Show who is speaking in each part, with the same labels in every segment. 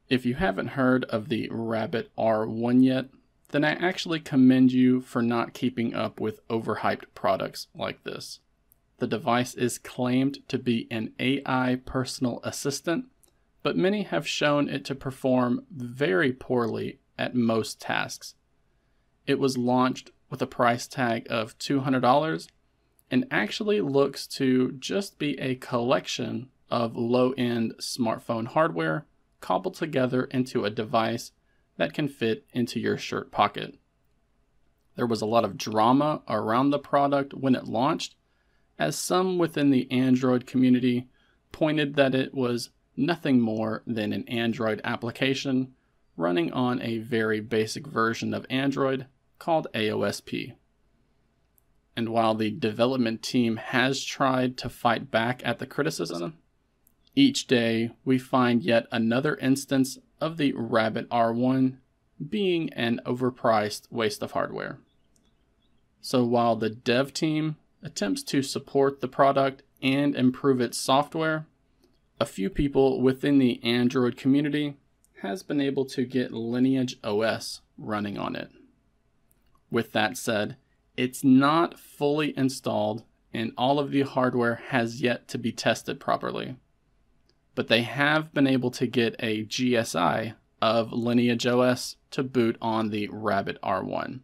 Speaker 1: If you haven't heard of the Rabbit R1 yet, then I actually commend you for not keeping up with overhyped products like this. The device is claimed to be an AI personal assistant, but many have shown it to perform very poorly at most tasks. It was launched with a price tag of $200 and actually looks to just be a collection of low-end smartphone hardware cobbled together into a device that can fit into your shirt pocket. There was a lot of drama around the product when it launched, as some within the Android community pointed that it was nothing more than an Android application running on a very basic version of Android called AOSP. And while the development team has tried to fight back at the criticism, each day we find yet another instance of the Rabbit R1 being an overpriced waste of hardware. So while the dev team attempts to support the product and improve its software, a few people within the Android community has been able to get LineageOS running on it. With that said, it's not fully installed and all of the hardware has yet to be tested properly. But they have been able to get a GSI of LineageOS to boot on the Rabbit R1.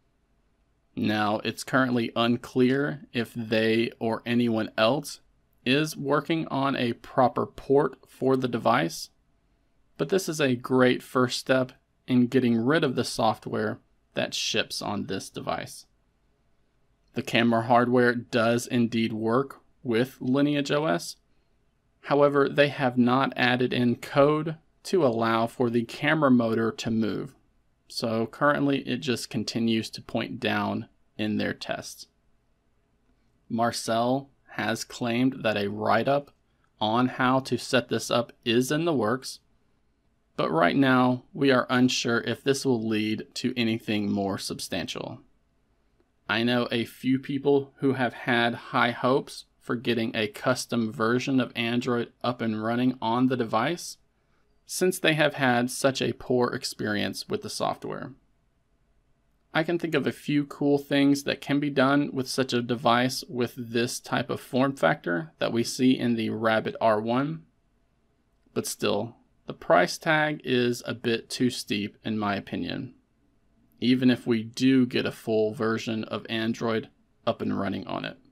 Speaker 1: Now, it's currently unclear if they or anyone else is working on a proper port for the device, but this is a great first step in getting rid of the software that ships on this device. The camera hardware does indeed work with LineageOS. However, they have not added in code to allow for the camera motor to move. So currently it just continues to point down in their tests. Marcel has claimed that a write-up on how to set this up is in the works, but right now we are unsure if this will lead to anything more substantial. I know a few people who have had high hopes for getting a custom version of Android up and running on the device, since they have had such a poor experience with the software. I can think of a few cool things that can be done with such a device with this type of form factor that we see in the Rabbit R1, but still, the price tag is a bit too steep in my opinion, even if we do get a full version of Android up and running on it.